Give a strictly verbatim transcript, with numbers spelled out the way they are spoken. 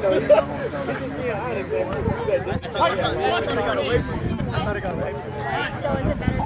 know, he's just being honest, man. I thought it got away from you. I thought it got away from you. So is it better